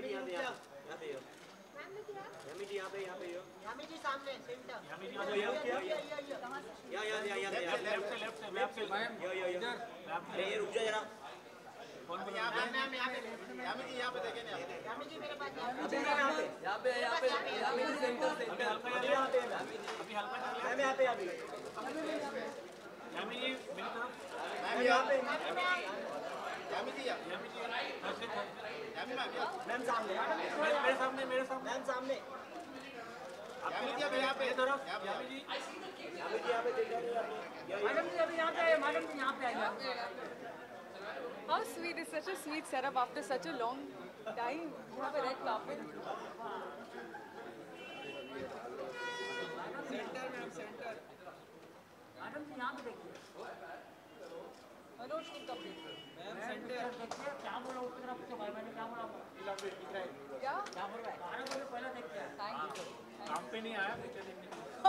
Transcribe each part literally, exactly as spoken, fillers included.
यामी जी यहाँ पे यहाँ पे यामी जी यहाँ पे यहाँ पे यामी जी सामने सेंटर यामी जी यहाँ यहाँ यहाँ यहाँ यहाँ लेफ्ट से लेफ्ट से लेफ्ट से यहाँ यहाँ यहाँ अरे ये रुक जा जरा कौन बोल रहा है मैम यहाँ पे यामी जी यहाँ पे देखें ना यामी जी मेरे पास यहाँ पे यहाँ पे यहाँ पे यामी जी सेंटर सेंटर अभी यहाँ पे अभी हल्का मैम यहाँ पे अभी यामी जी मेरी तरफ मैम यहाँ पे यामी जी यामी जी यामी मैम मैम सामने मेरे सामने मेरे सामने मैम सामने यामी जी अभी यहाँ पे तरफ यामी जी यामी जी यहाँ पे देखिए मैडम जी अभी यहाँ पे मैडम जी यहाँ पे आएगा How sweet is such a sweet setup after such a long time. You have a red carpet. Centre ma'am centre madam ji यहाँ पे देखिए मनोज तुम कब देखिए मैम सेंटर देखिए क्या बोला उस तरफ तो भाई मैंने क्या बोला क्या क्या बोल रहा है बारह बजे पहले देखते हैं Thank you. काम पे नहीं आया पिक्चर देखने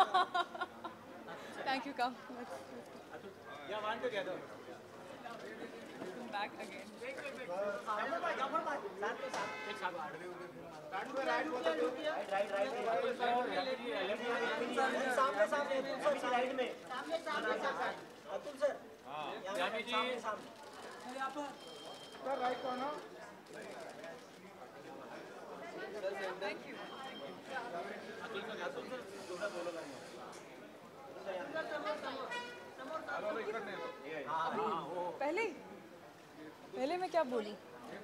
Thank you. Come. Let's, या one together come back again. Jafar भाई जाफर भाई साथ में साथ एक साथ राइट में राइट बोलो राइट राइट सामने सामने अतुल सर राइट में सामने सामने अतुल सर हां यामी जी सामने अरे आप सर राइट कौन हो Thank you. Atul sir Atul sir जोड़ा बोलो पहले पहले मैं क्या बोली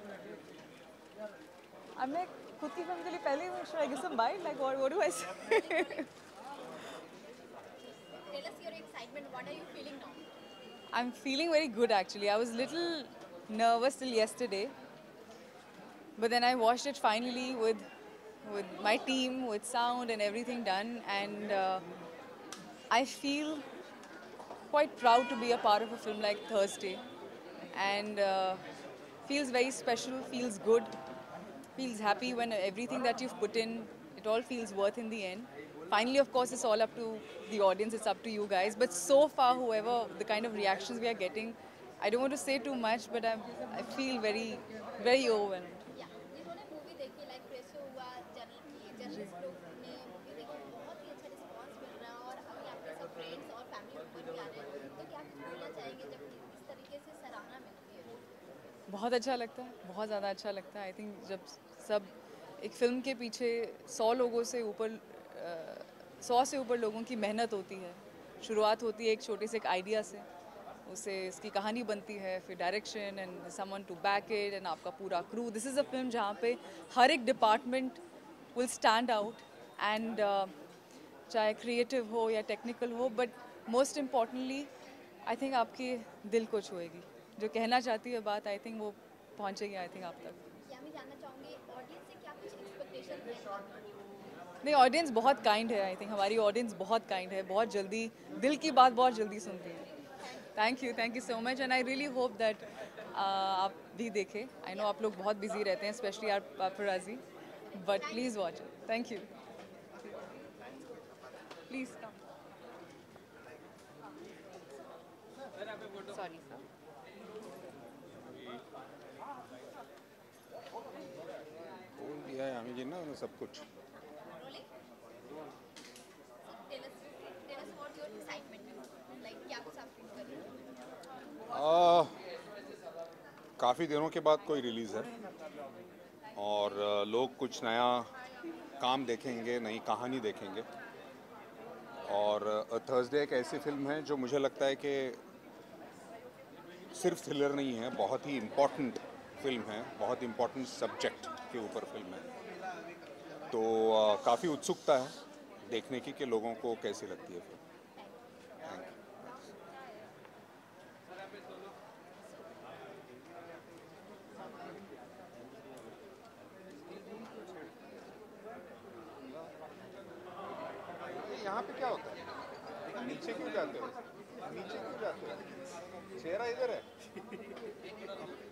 अब मैं खुद की फिल्म के लिए पहले should I give some bite like what what do I say Tell us your excitement. What are you feeling now? I'm feeling very good actually. I was a little nervous till yesterday, but then I watched it finally with with my team, with sound and everything done, and uh, I feel quite proud to be a part of a film like Thursday, and uh, feels very special, feels good, feels happy when everything that you've put in, it all feels worth in the end. Finally, of course, it's all up to the audience, it's up to you guys. But so far, whoever, the kind of reactions we are getting, I don't want to say too much, but I'm, I feel very, very overwhelmed. Yeah. जिन्होंने movie देखी like press हुआ journalist लोग ने movie देखी बहुत ही अच्छा response मिल रहा है और अभी आपके सब फ्रेंड्स और फैमिली मेंबर भी आ रहे हैं तो क्या कुछ बोलना चाहेंगे जब इस तरीके से सराहना मिलती है बहुत अच्छा लगता है, बहुत ज़्यादा अच्छा लगता है. आई थिंक जब सब एक फिल्म के पीछे सौ लोगों से ऊपर सौ से ऊपर लोगों की मेहनत होती है. शुरुआत होती है एक छोटे से एक आइडिया से, उसे इसकी कहानी बनती है, फिर direction and someone to back it and आपका पूरा crew. This is a film जहाँ पे हर एक department will stand out and चाहे क्रिएटिव हो या टेक्निकल हो, but most importantly I think आपके दिल को छुएगी. जो कहना चाहती है बात, आई थिंक वो पहुँचेगी आई थिंक आप तक. या मैं जानना चाहूँगी ऑडियंस से क्या कुछ एक्सपेक्टेशन है नहीं, ऑडियंस बहुत काइंड है. आई थिंक हमारी ऑडियंस बहुत काइंड है, बहुत जल्दी दिल की बात बहुत जल्दी सुनती है. Thank you thank you so much and I really hope that आप भी देखें. आई नो आप लोग बहुत बिजी रहते हैं, specially our paparazzi, but please watch it. Thank you. Please come. Sorry sir. बोल दिया है यामी जी ना उन्हें सब कुछ. Rolling tell us tell us what your excitement like क्या कुछ आप फील कर रहे हो काफ़ी दिनों के बाद कोई रिलीज़ है और आ, लोग कुछ नया काम देखेंगे, नई कहानी देखेंगे. और थर्सडे एक ऐसी फिल्म है जो मुझे लगता है कि सिर्फ थ्रिलर नहीं है, बहुत ही इम्पोर्टेंट फिल्म है, बहुत इम्पोर्टेंट सब्जेक्ट के ऊपर फिल्म है. तो काफ़ी उत्सुकता है देखने की कि लोगों को कैसी लगती है फिल्म. Thank you. यहाँ पे क्या होता है? नीचे क्यों जाते हो? नीचे क्यों जाते हो? चेहरा इधर है.